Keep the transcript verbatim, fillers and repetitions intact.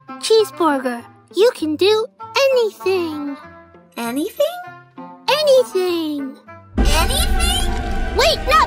Cheeseburger, you can do anything. Anything? Anything. Anything? Wait, no!